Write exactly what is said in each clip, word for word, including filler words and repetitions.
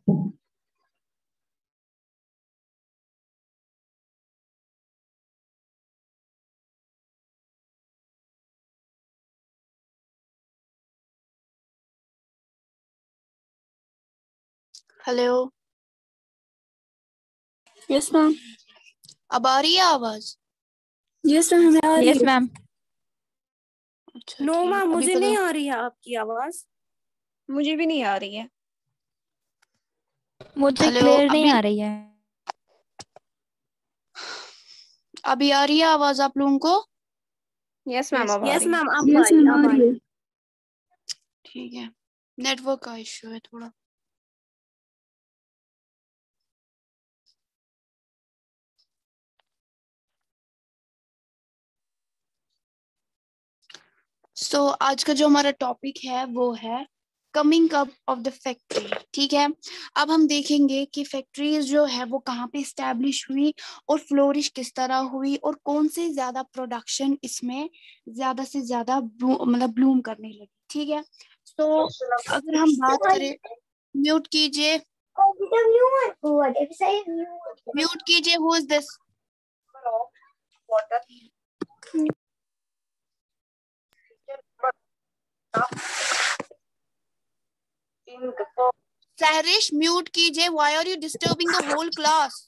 Hello. Yes ma'am. अब आ रही है आवाज? यस मैम, हमें आ रही यस है। मैम। अच्छा नो ठीक, मैम, अभी मुझे पता- नहीं आ रही है आपकी आवाज। मुझे भी नहीं आ रही है। मुझे हेलो, क्लियर नहीं अभी आ रही है। अभी आ रही है आवाज आप लोगों को? यस मैम, अब आ यस रही है। मैम, अब यस आई मैम, अब आ रही आई। है। ठीक है, नेटवर्क का इश्यू है थोड़ा। सो so, आज का जो हमारा टॉपिक है वो है coming up of the factory. ठीक है, अब हम देखेंगे कि फैक्ट्रीज जो है वो कहाँ पे स्टैब्लिश हुई और फ्लोरिश किस तरह हुई और कौन से ज्यादा प्रोडक्शन इसमें ज्यादा से ज्यादा मतलब ब्लूम करने लगी। ठीक है, तो so, अगर हम बात करें, म्यूट कीजिए, म्यूट कीजिए, who is this? Sehrish mute कीजिए, why are you disturbing the whole class?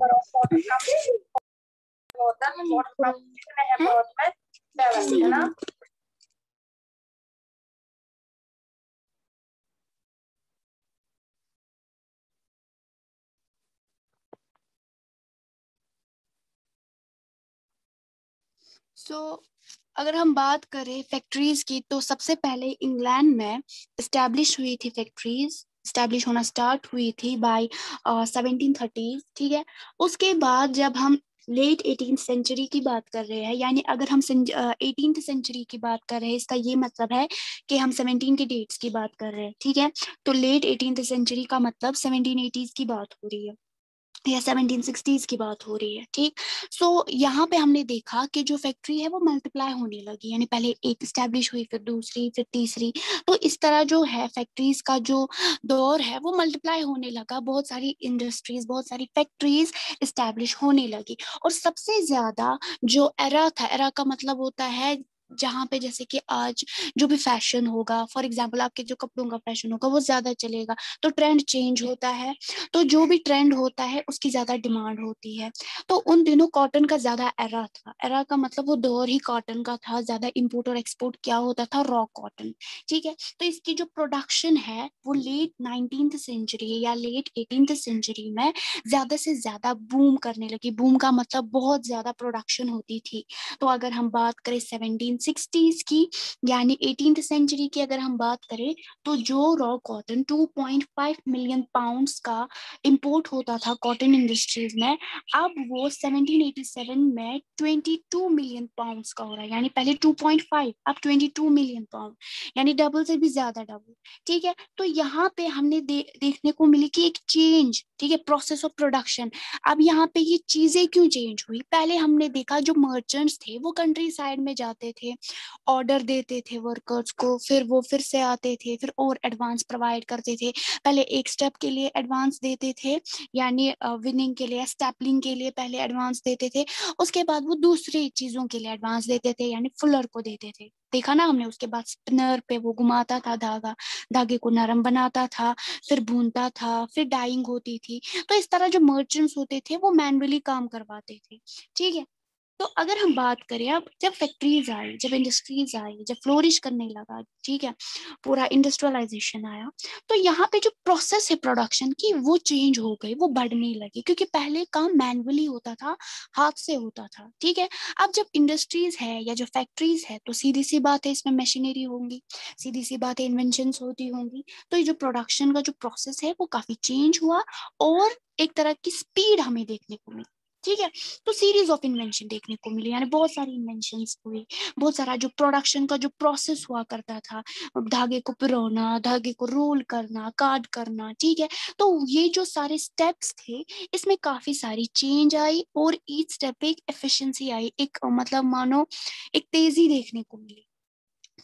So so, अगर हम बात करें फैक्ट्रीज की तो सबसे पहले इंग्लैंड में इस्टेब्लिश हुई थी फैक्ट्रीज, इस्टेब्लिश होना स्टार्ट हुई थी बाय सेवनटीन थर्टीज। ठीक है, उसके बाद जब हम लेट एटीन सेंचुरी की बात कर रहे हैं, यानी अगर हम एटीन सेंचुरी की बात कर रहे हैं, इसका ये मतलब है कि हम सेवनटीन के डेट्स की बात कर रहे हैं। ठीक है, तो लेट एटीन सेंचुरी का मतलब सेवनटीन एटीज की बात हो रही है या सेवनटीन सिक्सटीज की बात हो रही है। ठीक, सो so, यहाँ पे हमने देखा कि जो फैक्ट्री है वो मल्टीप्लाई होने लगी, यानी पहले एक स्टैब्लिश हुई, फिर दूसरी, फिर तीसरी। तो इस तरह जो है फैक्ट्रीज का जो दौर है वो मल्टीप्लाई होने लगा, बहुत सारी इंडस्ट्रीज, बहुत सारी फैक्ट्रीज स्टैब्लिश होने लगी। और सबसे ज्यादा जो एरा था, एरा का मतलब होता है जहाँ पे जैसे कि आज जो भी फैशन होगा, फॉर एग्जाम्पल आपके जो कपड़ों का फैशन होगा वो ज्यादा चलेगा, तो ट्रेंड चेंज होता है, तो जो भी ट्रेंड होता है उसकी ज्यादा डिमांड होती है। तो उन दिनों कॉटन का ज्यादा एरा था, एरा का मतलब वो दौर ही कॉटन का था, ज्यादा इंपोर्ट और एक्सपोर्ट क्या होता था, रॉ कॉटन। ठीक है, तो इसकी जो प्रोडक्शन है वो लेट नाइनटीन सेंचुरी या लेट एटीन सेंचुरी में ज्यादा से ज्यादा बूम करने लगी। बूम का मतलब बहुत ज्यादा प्रोडक्शन होती थी। तो अगर हम बात करें सेवनटीन सिक्सटीज की यानी एटीन सेंचुरी की अगर हम बात करें, तो जो raw cotton two point five million pounds का इंपोर्ट होता था कॉटन इंडस्ट्रीज में, अब वो सेवनटीन एटी सेवन में बाईस मिलियन पाउंड्स का हो रहा है, यानी पहले टू पॉइंट फाइव अब बाईस मिलियन पाउंड, यानी डबल से भी ज्यादा डबल। ठीक है, तो यहाँ पे हमने दे, देखने को मिली कि एक चेंज, ठीक है, प्रोसेस ऑफ प्रोडक्शन। अब यहाँ पे ये चीजें क्यों चेंज हुई? पहले हमने देखा जो मर्चेंट्स थे वो कंट्री साइड में जाते थे, ऑर्डर देते थे वर्कर्स को, फिर वो फिर से आते थे, फिर और एडवांस प्रोवाइड करते थे। पहले एक स्टेप के लिए एडवांस देते थे, यानी विनिंग के लिए, स्टेपलिंग के लिए पहले एडवांस देते थे, उसके बाद वो दूसरी चीजों के लिए एडवांस देते थे, यानी फुलर को देते थे, देखा ना हमने। उसके बाद स्पिनर पे वो घुमाता था धागा, धागे को नरम बनाता था, फिर भूनता था, फिर डाइंग होती थी। तो इस तरह जो मर्चेंट्स होते थे वो मैनुअली काम करवाते थे। ठीक है, तो अगर हम बात करें, अब जब फैक्ट्रीज आई, जब इंडस्ट्रीज आई, जब फ्लोरिश करने लगा, ठीक है, पूरा इंडस्ट्रियलाइजेशन आया, तो यहाँ पे जो प्रोसेस है प्रोडक्शन की वो चेंज हो गई, वो बढ़ने लगी, क्योंकि पहले काम मैनुअली होता था, हाथ से होता था। ठीक है, अब जब इंडस्ट्रीज है या जो फैक्ट्रीज है तो सीधी सी बात है इसमें मशीनरी होंगी, सीधी सी बात है इन्वेंशन होती होंगी, तो ये जो प्रोडक्शन का जो प्रोसेस है वो काफी चेंज हुआ और एक तरह की स्पीड हमें देखने को मिली। ठीक है, तो सीरीज ऑफ इन्वेंशन देखने को मिली, यानी बहुत सारी इन्वेंशंस हुई, बहुत सारा जो प्रोडक्शन का जो प्रोसेस हुआ करता था, धागे को पिरोना, धागे को रोल करना, काट करना। ठीक है, तो ये जो सारे स्टेप्स थे इसमें काफी सारी चेंज आई और ईच स्टेप पे एक एफिशिएंसी आई, एक मतलब मानो एक तेजी देखने को मिली।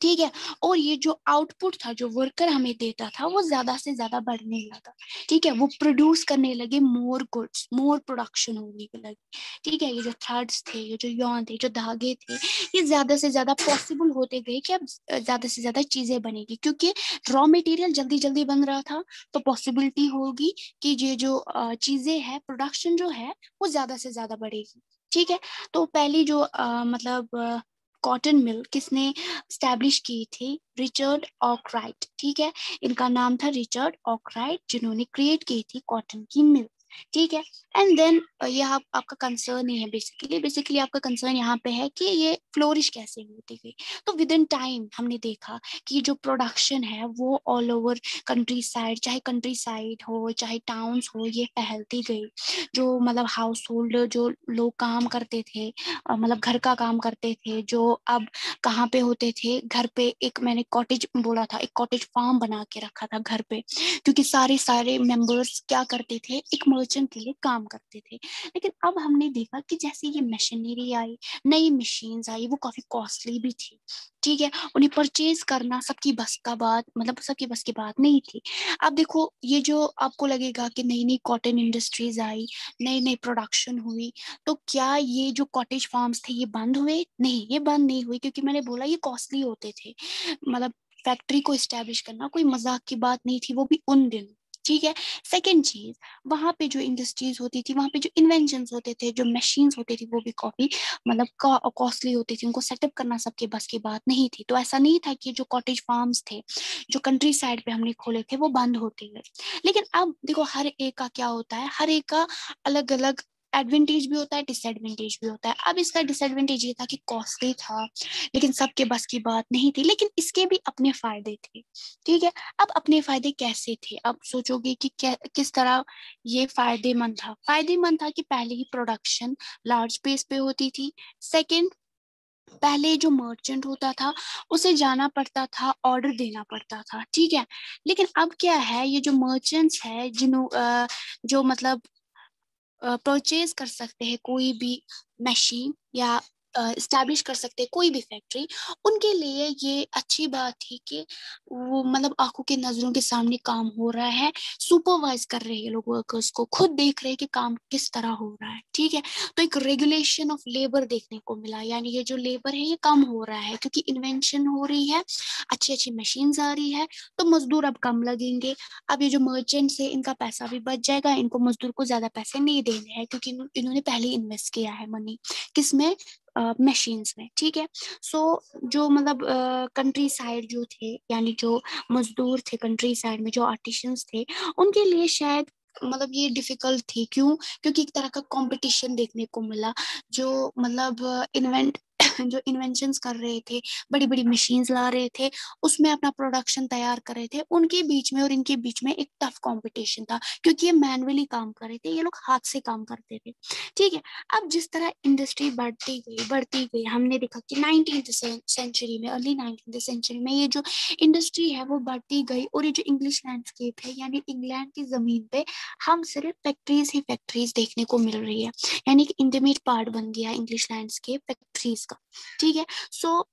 ठीक है। और ये जो आउटपुट था, जो वर्कर हमें देता था, वो ज्यादा से ज्यादा बढ़ने लगा। ठीक है, वो प्रोड्यूस करने लगे मोर गुड्स, मोर प्रोडक्शन होने लगी। ठीक है, ये जो थ्रेड्स थे, ये जो यॉन थे, जो धागे थे, ये ज्यादा से ज्यादा पॉसिबल होते गए कि अब ज्यादा से ज्यादा चीजें बनेगी, क्योंकि रॉ मटेरियल जल्दी जल्दी बन रहा था, तो पॉसिबिलिटी होगी कि ये जो चीजें है, प्रोडक्शन जो है वो ज्यादा से ज्यादा बढ़ेगी। ठीक है, तो पहली जो अ, मतलब कॉटन मिल किसने स्टैब्लिश की थी? Richard Arkwright. ठीक है, इनका नाम था रिचर्ड ऑकराइट, जिन्होंने क्रिएट की थी कॉटन की मिल। ठीक है, एंड देन ये आप, आपका कंसर्न ही है बेसिकली बेसिकली आपका कंसर्न यहाँ पे है कि ये फ्लोरिश कैसे होती गई। तो विद इन टाइम हमने देखा कि जो प्रोडक्शन है वो ऑल ओवर कंट्री साइड, चाहे कंट्री साइड हो चाहे टाउन्स हो, ये फैलती गई। जो मतलब हाउस होल्ड जो लोग काम करते थे, मतलब घर का काम करते थे, जो अब कहाँ पे होते थे? घर पे। एक मैंने कॉटेज बोला था, एक कॉटेज फार्म बना के रखा था घर पे, क्योंकि सारे सारे मेंबर्स क्या करते थे? एक मर्चेंट के लिए काम करते थे। लेकिन अब हमने देखा कि जैसे ये मशीनरी आई, नई मशीन्स आई, वो काफी कॉस्टली भी थी। ठीक है, उन्हें परचेज करना सबकी बस का बात, मतलब सबकी बस की बात नहीं थी। अब देखो, ये जो आपको लगेगा कि नई नई कॉटन इंडस्ट्रीज आई, नई नई प्रोडक्शन हुई, तो क्या ये जो कॉटेज फार्म्स थे ये बंद हुए? नहीं, ये बंद नहीं हुई, क्योंकि मैंने बोला ये कॉस्टली होते थे। मतलब फैक्ट्री को इस्टेब्लिश करना कोई मजाक की बात नहीं थी, वो भी उन दिनों। ठीक है, सेकेंड चीज, वहां पे जो इंडस्ट्रीज होती थी, वहां पे जो इन्वेंशन होते थे, जो मशीन्स होती थी, वो भी काफी मतलब कॉस्टली होती थी। उनको सेटअप करना सबके बस की बात नहीं थी। तो ऐसा नहीं था कि जो कॉटेज फार्म्स थे, जो कंट्री साइड पे हमने खोले थे, वो बंद होते गए। लेकिन अब देखो, हर एक का क्या होता है, हर एक का अलग अलग एडवांटेज भी होता है, डिसएडवांटेज भी होता है। अब इसका डिसएडवांटेज ये था कि कॉस्टली था, लेकिन सबके बस की बात नहीं थी, लेकिन इसके भी अपने फायदे थे। ठीक है, अब अपने फायदे कैसे थे? अब सोचोगे कि किस तरह ये फायदेमंद था। फायदेमंद था कि पहले ही प्रोडक्शन लार्ज स्पेस पे होती थी। सेकंड, पहले जो मर्चेंट होता था उसे जाना पड़ता था, ऑर्डर देना पड़ता था। ठीक है, लेकिन अब क्या है, ये जो मर्चेंट्स है, जिन्हों जो मतलब परचेज कर सकते हैं कोई भी मशीन, या इस्टेब्लिश कर सकते हैं कोई भी फैक्ट्री, उनके लिए ये अच्छी बात थी कि वो मतलब आंखों के नजरों के सामने काम हो रहा है, सुपरवाइज कर रहे हैं लोग वर्कर्स को, खुद देख रहे हैं कि काम किस तरह हो रहा है। ठीक है, तो एक रेगुलेशन ऑफ लेबर देखने को मिला, यानी ये जो लेबर है ये कम हो रहा है, क्योंकि इन्वेंशन हो रही है, अच्छी अच्छी मशीन्स आ रही है, तो मजदूर अब कम लगेंगे। अब ये जो मर्चेंट्स है, इनका पैसा भी बच जाएगा, इनको मजदूर को ज्यादा पैसे नहीं देने हैं, क्योंकि इन्होंने पहले इन्वेस्ट किया है मनी किसमें? मशीन्स में। ठीक है, सो so, जो मतलब कंट्री साइड जो थे, यानी जो मजदूर थे कंट्री साइड में, जो आर्टिशियंस थे, उनके लिए शायद मतलब ये डिफिकल्ट थी। क्यों? क्योंकि एक तरह का कंपटीशन देखने को मिला। जो मतलब इन्वेंट जो इन्वेंशंस कर रहे थे, बड़ी बड़ी मशीन्स ला रहे थे, उसमें अपना प्रोडक्शन तैयार कर रहे थे, उनके बीच में और इनके बीच में एक टफ कंपटीशन था, क्योंकि ये मैनुअली काम कर रहे थे, ये लोग हाथ से काम करते थे। ठीक है, अब जिस तरह इंडस्ट्री बढ़ती गई बढ़ती गई हमने देखा कि नाइनटीन्थ सेंचुरी में, अर्ली नाइनटीन्थ सेंचुरी में ये जो इंडस्ट्री है वो बढ़ती गई, और ये जो इंग्लिश लैंडस्केप है, यानी इंग्लैंड की जमीन पे हम सिर्फ फैक्ट्रीज ही फैक्ट्रीज देखने को मिल रही है, यानी कि इंटीमेट पार्ट बन गया इंग्लिश लैंडस्केप फैक्ट्रीज का। ठीक है, सो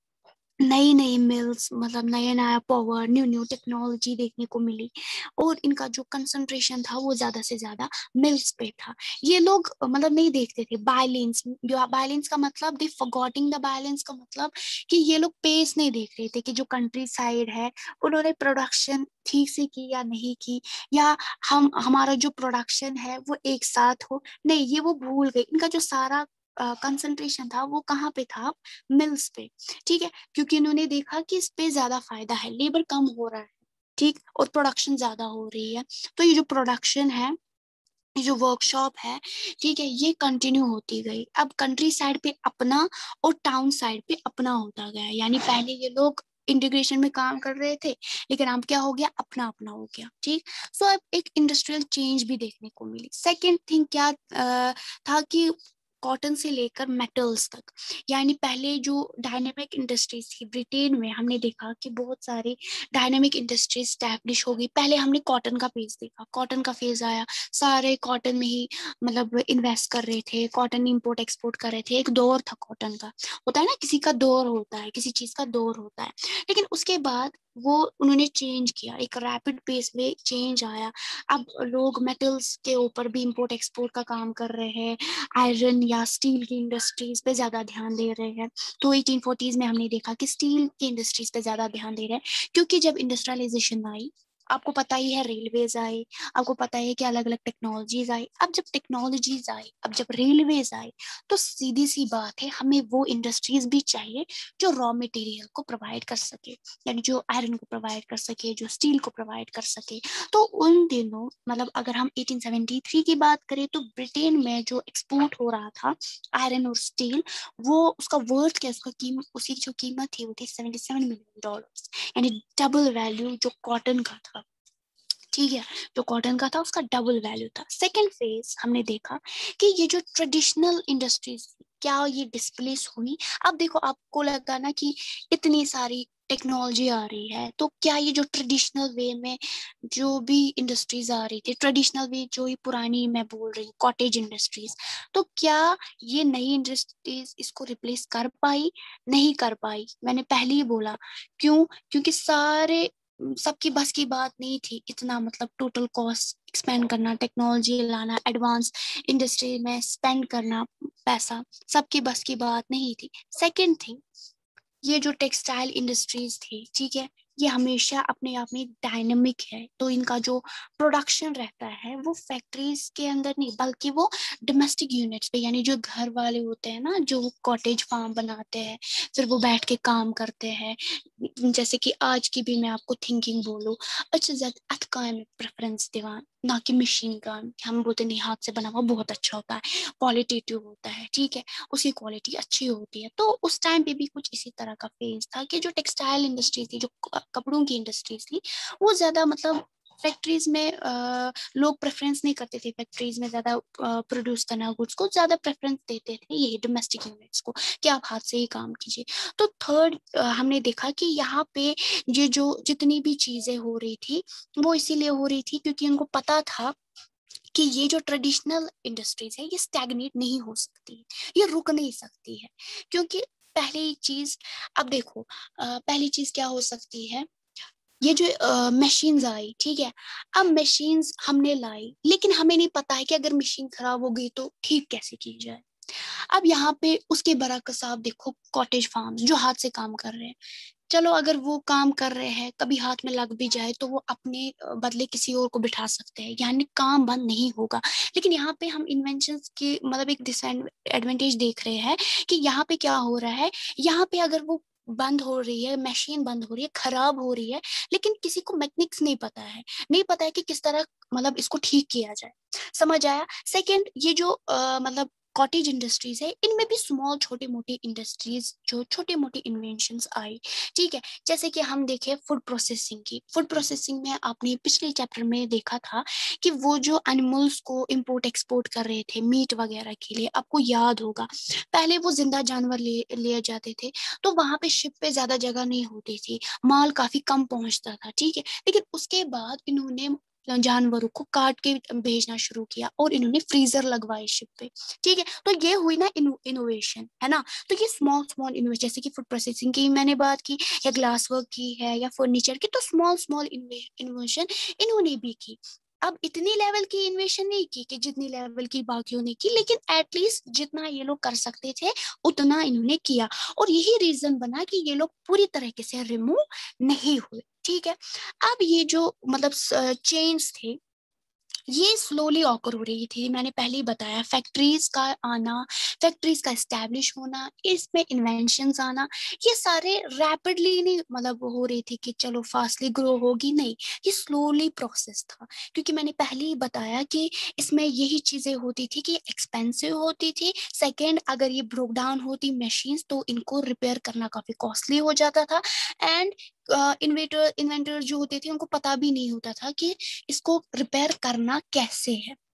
नई नई मिल्स, मतलब नया नया पावर, न्यू न्यू टेक्नोलॉजी देखने को मिली, और इनका जो कंसंट्रेशन था वो ज्यादा से ज्यादा मिल्स पे था। ये लोग मतलब नहीं देखते थे बैलेंस। बैलेंस का मतलब दे फॉरगॉटिंग द बैलेंस का मतलब कि ये लोग पेस नहीं देख रहे थे कि जो कंट्री साइड है उन्होंने प्रोडक्शन ठीक से की या नहीं की, या हम हमारा जो प्रोडक्शन है वो एक साथ हो। नहीं, ये वो भूल गए। इनका जो सारा कंसंट्रेशन uh, था वो कहाँ पे था? मिल्स पे। ठीक है, क्योंकि इन्होंने देखा कि इस पे ज्यादा फायदा है, लेबर कम हो रहा है, ठीक, और प्रोडक्शन ज्यादा हो रही है। तो ये जो प्रोडक्शन है, ये जो वर्कशॉप है, ठीक है, ये कंटिन्यू होती गई। अब कंट्री साइड पे अपना और टाउन साइड पे अपना होता गया, यानी पहले ये लोग इंटीग्रेशन में काम कर रहे थे, लेकिन अब क्या हो गया? अपना अपना हो गया। ठीक, सो अब एक इंडस्ट्रियल चेंज भी देखने को मिली। सेकेंड थिंग क्या आ, था कि कॉटन से लेकर मेटल्स तक। यानी पहले जो डायनेमिक इंडस्ट्रीज थी ब्रिटेन में, हमने देखा कि बहुत सारी डायनेमिक इंडस्ट्रीज स्टैब्लिश हो गई। पहले हमने कॉटन का फेज देखा, कॉटन का फेज आया, सारे कॉटन में ही मतलब इन्वेस्ट कर रहे थे, कॉटन इंपोर्ट एक्सपोर्ट कर रहे थे। एक दौर था कॉटन का, होता है ना किसी का दौर होता है, किसी चीज का दौर होता है। लेकिन उसके बाद वो उन्होंने चेंज किया, एक रैपिड पेस में चेंज आया। अब लोग मेटल्स के ऊपर भी इंपोर्ट एक्सपोर्ट का काम कर रहे हैं, आयरन या स्टील की इंडस्ट्रीज पे ज्यादा ध्यान दे रहे हैं। तो एटीन फोर्टीज में हमने देखा कि स्टील की इंडस्ट्रीज पे ज्यादा ध्यान दे रहे हैं, क्योंकि जब इंडस्ट्रियलाइजेशन आई, आपको पता ही है रेलवेज आए, आपको पता है कि अलग अलग टेक्नोलॉजीज आई। अब जब टेक्नोलॉजीज आई, अब जब रेलवेज आए, तो सीधी सी बात है हमें वो इंडस्ट्रीज भी चाहिए जो रॉ मटेरियल को प्रोवाइड कर सके, यानी जो आयरन को प्रोवाइड कर सके, जो स्टील को प्रोवाइड कर सके। तो उन दिनों मतलब अगर हम एटीन सेवेंटी थ्री की बात करें तो ब्रिटेन में जो एक्सपोर्ट हो रहा था आयरन और स्टील, वो उसका वर्थ क्या, उसका कीमत, उसकी जो कीमत थी वो थी सेवेंटी सेवन मिलियन डॉलर्स, यानी डबल वैल्यू जो कॉटन का था। ठीक है, जो कॉटन का था उसका डबल वैल्यू था। सेकेंड फेज हमने देखा कि ये जो ट्रेडिशनल इंडस्ट्रीज क्या ये डिस्प्लेस हुई। अब देखो, आपको लगा ना कि इतनी सारी टेक्नोलॉजी आ रही है, तो क्या ये जो ट्रेडिशनल वे में जो भी इंडस्ट्रीज आ रही थी, ट्रेडिशनल वे जो ये पुरानी मैं बोल रही हूँ कॉटेज इंडस्ट्रीज, तो क्या ये नई इंडस्ट्रीज इसको रिप्लेस कर पाई? नहीं कर पाई। मैंने पहले ही बोला क्यों, क्योंकि सारे सबकी बस की बात नहीं थी इतना, मतलब टोटल कॉस्ट एक्सपेंड करना, टेक्नोलॉजी लाना, एडवांस इंडस्ट्री में स्पेंड करना पैसा, सबकी बस की बात नहीं थी। सेकंड थिंग, ये जो टेक्सटाइल इंडस्ट्रीज थी, ठीक है, ये हमेशा अपने आप में डायनेमिक है। तो इनका जो प्रोडक्शन रहता है वो फैक्ट्रीज के अंदर नहीं, बल्कि वो डोमेस्टिक यूनिट्स पे, यानी जो घर वाले होते हैं ना, जो कॉटेज फार्म बनाते हैं, फिर वो बैठ के काम करते हैं। जैसे कि आज की भी मैं आपको थिंकिंग बोलूँ, अच्छा ज्यादा अथ काम में प्रेफरेंस दिवा, ना कि मशीन काम। हम बोलते नहीं, हाथ से बना हुआ बहुत अच्छा होता है, क्वालिटेटिव होता है, ठीक है, उसकी क्वालिटी अच्छी होती है। तो उस टाइम पे भी कुछ इसी तरह का फेज था कि जो टेक्सटाइल इंडस्ट्री थी, जो कपड़ों की इंडस्ट्रीज थी, वो ज्यादा मतलब फैक्ट्रीज में आ, लोग प्रेफरेंस नहीं करते थे फैक्ट्रीज में ज्यादा प्रोड्यूस करना गुड्स को, ज्यादा प्रेफरेंस देते थे ये डोमेस्टिक यूनिट्स को कि आप हाथ से ही काम कीजिए। तो थर्ड हमने देखा कि यहाँ पे ये जो जितनी भी चीजें हो रही थी वो इसीलिए हो रही थी क्योंकि उनको पता था कि ये जो ट्रेडिशनल इंडस्ट्रीज है ये स्टैग्नेट नहीं हो सकती, ये रुक नहीं सकती है। क्योंकि पहली चीज, अब देखो पहली चीज क्या हो सकती है, ये जो मशीन्स आई, ठीक है, अब मशीन्स हमने लाई, लेकिन हमें नहीं पता है कि अगर मशीन खराब हो गई तो ठीक कैसे की जाए। अब यहाँ पे उसके बरक्स आप देखो कॉटेज फार्म जो हाथ से काम कर रहे हैं, चलो अगर वो काम कर रहे हैं कभी हाथ में लग भी जाए तो वो अपने बदले किसी और को बिठा सकते हैं, यानी काम बंद नहीं होगा। लेकिन यहाँ पे हम इन्वेंशंस की मतलब एक डिसएडवांटेज देख रहे हैं कि यहाँ पे क्या हो रहा है, यहाँ पे अगर वो बंद हो रही है, मशीन बंद हो रही है, खराब हो रही है, लेकिन किसी को मैकेनिक्स नहीं पता है, नहीं पता है कि किस तरह मतलब इसको ठीक किया जाए। समझ आया? सेकंड, ये जो आ, मतलब कॉटेज इंडस्ट्रीज है, इनमें भी स्मॉल छोटे मोटे इंडस्ट्रीज जो छोटे मोटे इन्वेंशंस आई, ठीक है। जैसे कि हम देखें फूड प्रोसेसिंग की, फूड प्रोसेसिंग में आपने पिछले चैप्टर में देखा था कि वो जो एनिमल्स को इंपोर्ट एक्सपोर्ट कर रहे थे मीट वगैरह के लिए, आपको याद होगा पहले वो जिंदा जानवर ले लिए जाते थे, तो वहां पे शिप पे ज्यादा जगह नहीं होती थी, माल काफी कम पहुंचता था, ठीक है। लेकिन उसके बाद इन्होंने जानवरों को काट के भेजना शुरू किया और इन्होंने फ्रीजर लगवाए शिप पे, ठीक है। तो ये हुई ना इनोवेशन, है ना। तो ये स्मॉल स्मॉल इनोवेशन, जैसे कि फूड प्रोसेसिंग की मैंने बात की, या ग्लास वर्क की है, या फर्नीचर की, तो स्मॉल स्मॉल इनोवेशन इन्होंने भी की। अब इतनी लेवल की इन्वेशन नहीं की कि जितनी लेवल की बाकियों ने की, लेकिन एटलीस्ट जितना ये लोग कर सकते थे उतना इन्होंने किया, और यही रीजन बना कि ये लोग पूरी तरीके से रिमूव नहीं हुए, ठीक है। अब ये जो मतलब चेंज थे ये स्लोली ऑकर हो रही थी, मैंने पहले ही बताया, फैक्ट्रीज का आना, फैक्ट्रीज का एस्टेब्लिश होना, इसमें इन्वेंशंस आना, ये सारे रैपिडली नहीं मतलब हो रही थी कि चलो फास्टली ग्रो होगी, नहीं, ये स्लोली प्रोसेस था। क्योंकि मैंने पहले ही बताया कि इसमें यही चीजें होती थी कि एक्सपेंसिव होती थी, सेकेंड अगर ये ब्रोक डाउन होती मशीन्स तो इनको रिपेयर करना काफी कॉस्टली हो जाता था, एंड इन्वेटर इन्वेंटर जो होते थे उनको पता भी नहीं होता था कि इसको रिपेयर करना कैसे है।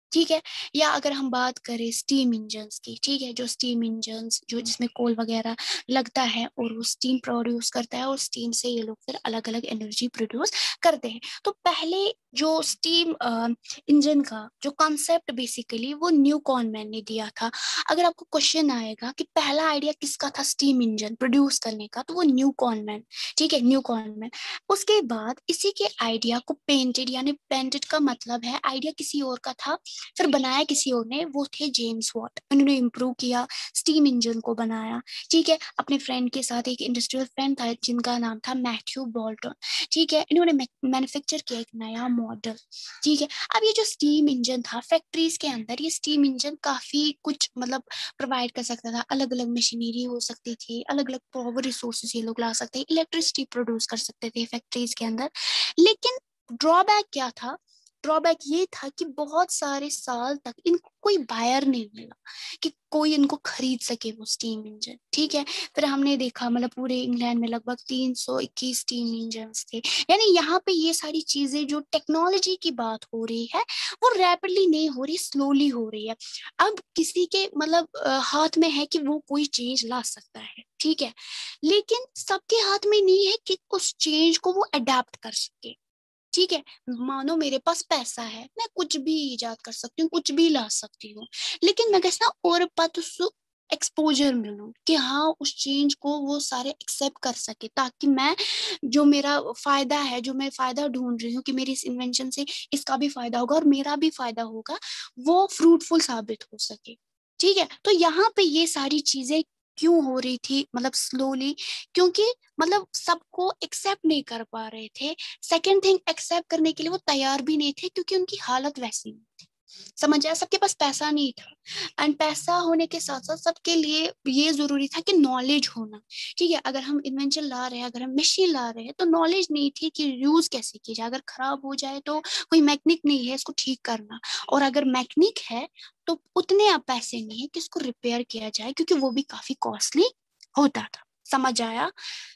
ठीक है। या अगर हम बात करें स्टीम इंजन्स की, ठीक है, जो स्टीम इंजन्स जो जिसमें कोल वगैरह लगता है और वो स्टीम प्रोड्यूस करता है और स्टीम से ये लोग फिर अलग अलग एनर्जी प्रोड्यूस करते हैं। तो पहले जो स्टीम इंजन का जो कॉन्सेप्ट बेसिकली वो न्यू कॉनमैन ने दिया था। अगर आपको क्वेश्चन आएगा कि पहला आइडिया किसका था स्टीम इंजन प्रोड्यूस करने का, तो वो न्यू कॉनमैन, ठीक है, न्यू कॉनमैन। उसके बाद इसी के आइडिया को पेंटेड, यानी पेंटेड का मतलब है आइडिया किसी और का था फिर बनाया किसी और ने, वो थे जेम्स वॉट। उन्होंने इम्प्रूव किया, स्टीम इंजन को बनाया, ठीक है, अपने फ्रेंड के साथ। एक इंडस्ट्रियल फ्रेंड था जिनका नाम था मैथ्यू बोल्टन, ठीक है। इन्होंने मैन्युफैक्चर किया एक नया मॉडल, ठीक है। अब ये जो स्टीम इंजन था फैक्ट्रीज के अंदर, ये स्टीम इंजन काफी कुछ मतलब प्रोवाइड कर सकता था। अलग अलग मशीनरी हो सकती थी, अलग अलग पावर रिसोर्सेज ये लोग ला सकते, इलेक्ट्रिसिटी प्रोड्यूस कर सकते थे फैक्ट्रीज के अंदर। लेकिन ड्रॉबैक क्या था? ड्रॉबैक ये था कि बहुत सारे साल तक इनको कोई बायर नहीं मिला कि कोई इनको खरीद सके वो स्टीम इंजन, ठीक है। फिर हमने देखा मतलब पूरे इंग्लैंड में लगभग तीन सौ इक्कीस स्टीम इंजन थे। यानी यहाँ पे ये सारी चीजें जो टेक्नोलॉजी की बात हो रही है वो रैपिडली नहीं हो रही, स्लोली हो रही है। अब किसी के मतलब हाथ में है कि वो कोई चेंज ला सकता है, ठीक है, लेकिन सबके हाथ में नहीं है कि उस चेंज को वो अडेप्ट कर सके, ठीक है। मानो मेरे पास पैसा है, मैं कुछ भी इजाद कर सकती हूँ, कुछ भी ला सकती हूँ, लेकिन मैं कैसे ना और पत एक्सपोजर मिलूं कि हाँ उस चेंज को वो सारे एक्सेप्ट कर सके, ताकि मैं जो मेरा फायदा है, जो मैं फायदा ढूंढ रही हूँ कि मेरी इस इन्वेंशन से इसका भी फायदा होगा और मेरा भी फायदा होगा, वो फ्रूटफुल साबित हो सके, ठीक है। तो यहाँ पे ये सारी चीजें क्यों हो रही थी मतलब स्लोली, क्योंकि मतलब सबको एक्सेप्ट नहीं कर पा रहे थे। सेकेंड थिंग, एक्सेप्ट करने के लिए वो तैयार भी नहीं थे क्योंकि उनकी हालत वैसी नहीं थी, समझ आया, सबके पास पैसा नहीं था। एंड पैसा होने के साथ साथ सबके लिए ये जरूरी था कि नॉलेज होना, ठीक है। अगर हम इन्वेंशन ला रहे हैं, अगर हम मशीन ला रहे हैं, तो नॉलेज नहीं थी कि यूज कैसे की जाए। अगर खराब हो जाए तो कोई मैकेनिक नहीं है इसको ठीक करना, और अगर मैकेनिक है तो उतने अब पैसे नहीं है कि इसको रिपेयर किया जाए, क्योंकि वो भी काफी कॉस्टली होता था। समझ आया?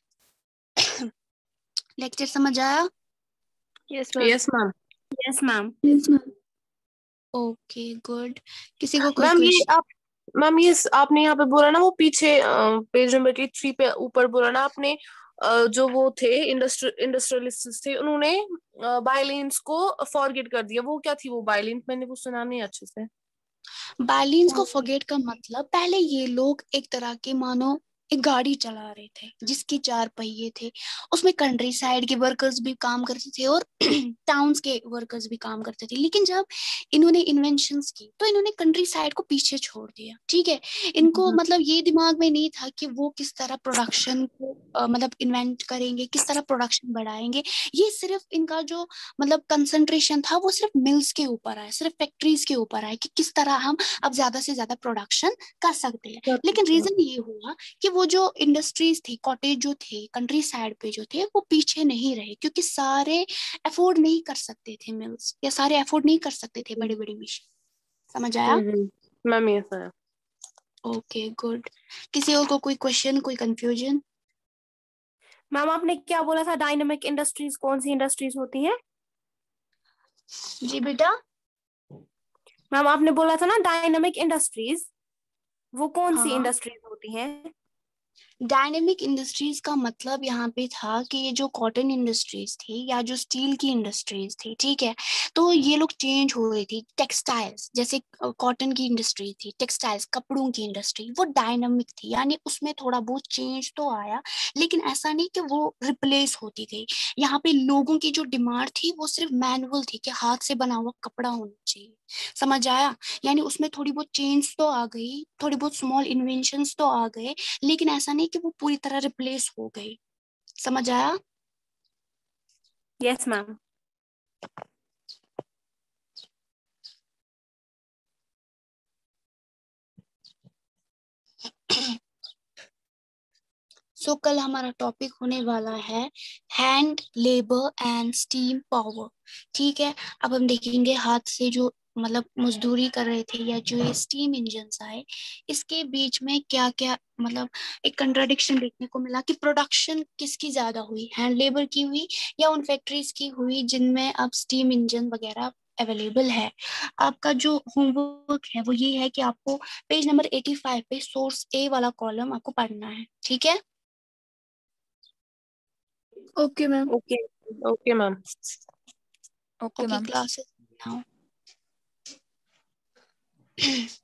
लेक्चर समझ आया? Yes ma'am. Yes ma'am. Yes ma'am. Yes ma'am. Okay good. किसी को कोई मैम ये क्वेश्चन? आप मैम ये आपने यहाँ पे बोला ना, वो पीछे पेज नंबर की थ्री पे ऊपर बोला ना आपने, अ, जो वो थे इंडस्ट्री इंडस्ट्रियलिस्ट थे, उन्होंने बाइलिन्स को फॉरगेट कर दिया। वो क्या थी वो बाइलिन? मैंने वो सुना नहीं अच्छे से। बैलेंस को फॉरगेट का मतलब, पहले ये लोग एक तरह के मानो एक गाड़ी चला रहे थे जिसके चार पहिए थे, उसमें कंट्री साइड के वर्कर्स भी काम करते थे और टाउन्स के वर्कर्स भी काम करते थे। लेकिन जब इन्होंने इन्वेंशंस की तो इन्होंने कंट्री साइड को पीछे छोड़ दिया, ठीक है। इनको मतलब ये दिमाग में नहीं था कि वो किस तरह प्रोडक्शन को अ, मतलब इन्वेंट करेंगे, किस तरह प्रोडक्शन बढ़ाएंगे। ये सिर्फ इनका जो मतलब कंसंट्रेशन था वो सिर्फ मिल्स के ऊपर है, सिर्फ फैक्ट्रीज के ऊपर है कि किस तरह हम अब ज्यादा से ज्यादा प्रोडक्शन कर सकते हैं। लेकिन रीजन ये हुआ कि वो जो इंडस्ट्रीज थी, कॉटेज जो थे कंट्री साइड पे जो थे, वो पीछे नहीं रहे, क्योंकि सारे अफोर्ड नहीं कर सकते थे मिल्स, या सारे अफोर्ड नहीं कर सकते थे बड़ी बड़ी मशीन। समझ आया? हम्म मैम यस है। Okay good. किसी और को कोई क्वेश्चन, कोई कंफ्यूजन? मैम आपने क्या बोला था, डायनेमिक इंडस्ट्रीज कौन सी इंडस्ट्रीज होती हैं? जी बेटा। मैम आपने बोला था ना डायनेमिक इंडस्ट्रीज, वो कौन सी हाँ, इंडस्ट्रीज होती हैं? डायनेमिक इंडस्ट्रीज का मतलब यहाँ पे था कि ये जो कॉटन इंडस्ट्रीज थी या जो स्टील की इंडस्ट्रीज थी, ठीक है, तो ये लोग चेंज हो रही थी। टेक्सटाइल्स, जैसे कॉटन की इंडस्ट्री थी, टेक्सटाइल्स कपड़ों की इंडस्ट्री, वो डायनामिक थी, यानी उसमें थोड़ा बहुत चेंज तो आया, लेकिन ऐसा नहीं कि वो रिप्लेस होती गई। यहाँ पे लोगों की जो डिमांड थी वो सिर्फ मैनुअल थी कि हाथ से बना हुआ कपड़ा होना चाहिए। समझ आया? यानी उसमें थोड़ी बहुत चेंज तो आ गई, थोड़ी बहुत स्मॉल इन्वेंशंस तो आ गए, लेकिन ऐसा नहीं कि वो पूरी तरह रिप्लेस हो गई। समझ आया? Yes ma'am. सो so, कल हमारा टॉपिक होने वाला है hand labour and steam power, ठीक है। अब हम देखेंगे हाथ से जो मतलब मजदूरी कर रहे थे या जो ये स्टीम इंजन्स आए, इसके बीच में क्या क्या मतलब एक कंट्राडिक्शन देखने को मिला कि प्रोडक्शन किसकी ज्यादा हुई, हैंड लेबर की हुई या उन फैक्ट्रीज की हुई जिनमें अब स्टीम इंजन वगैरह अवेलेबल है। आपका जो होमवर्क है वो ये है कि आपको पेज नंबर पचासी पे सोर्स ए वाला कॉलम आपको पढ़ना है, ठीक है? Okay ma'am. Okay okay ma'am. Okay okay ma'am. Classes now.